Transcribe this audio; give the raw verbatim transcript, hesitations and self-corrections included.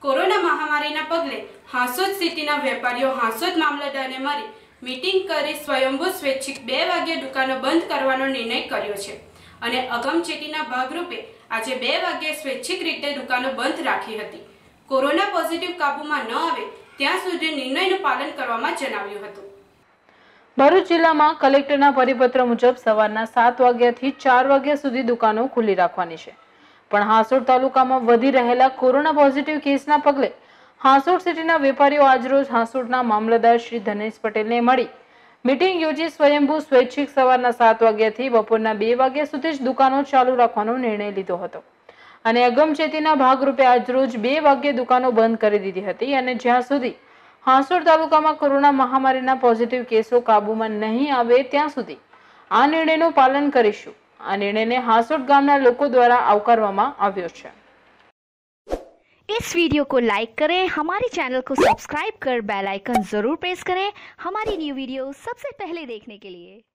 Corona મહામારીના પગલે હાંસોદ સિટીના વેપારીઓ હાંસોદ મામલતદારને મળી મીટિંગ કરી સ્વયંભૂ સ્વૈચ્છિક બે વાગ્યે દુકાનો બંધ કરવાનો નિર્ણય કર્યો છે અને અગમચેતીના ભાગરૂપે આજે બે વાગ્યે સ્વૈચ્છિક રીતે દુકાનો બંધ રાખી હતી। કોરોના પોઝિટિવ કાબૂમાં ન આવે ત્યાં સુધી નિર્ણયનું પાલન કરવામાં જણાવ્યું હતું। ભરૂચ જિલ્લામાં કલેક્ટરના પરિપત્ર મુજબ સવારના સાત વાગ્યાથી ચાર વાગ્યા સુધી દુકાનો ખુલ્લી રાખવાની છે, પણ હાંસોડ તાલુકામાં વધી રહેલા કોરોના પોઝિટિવ કેસના પગલે હાંસોડ સિટીના વેપારીઓ આજરોજ હાંસોડના મામલતદાર શ્રી ધનેશ પટેલને મળી મીટિંગ યોજી સ્વયંભૂ સ્વૈચ્છિક સવારના સાત વાગ્યાથી બપોરના બે વાગ્યા સુધી જ દુકાનો ચાલુ રાખવાનો નિર્ણય લીધો હતો અને અગમચેતીના ભાગરૂપે આજરોજ બે વાગ્યે દુકાનો બંધ કરી દીધી હતી અને જ્યાં સુધી હાંસોડ તાલુકામાં કોરોના મહામારીના પોઝિટિવ કેસો કાબૂમાં નહીં આવે ત્યાં સુધી આ નિર્ણયનું પાલન કરીશું। આ નિર્ણયને હાંસોડ ગામના લોકો દ્વારા આવકારવામાં આવ્યો છે। इस वीडियो को लाइक करें, हमारे चैनल को सब्सक्राइब कर बेल आइकन जरूर प्रेस करें हमारी न्यू वीडियो सबसे पहले देखने के लिए।